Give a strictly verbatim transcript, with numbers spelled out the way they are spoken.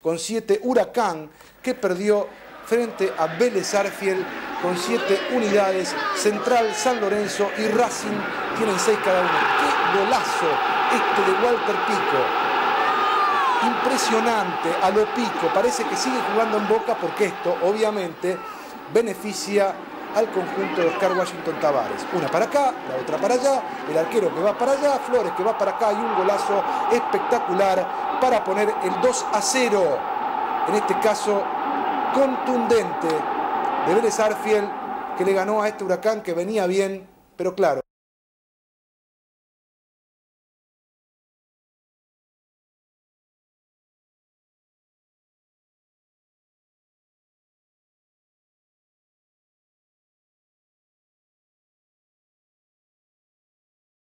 con siete. Huracán, que perdió frente a Vélez Sarsfield con siete unidades. Central, San Lorenzo y Racing tienen seis cada uno. ¡Qué golazo este de Walter Pico! Impresionante, a lo Pico. Parece que sigue jugando en Boca porque esto, obviamente, beneficia al conjunto de Oscar Washington Tabárez. Una para acá, la otra para allá, el arquero que va para allá, Flores que va para acá y un golazo espectacular para poner el dos a cero. En este caso, contundente de Vélez Sarsfield, que le ganó a este Huracán que venía bien, pero claro.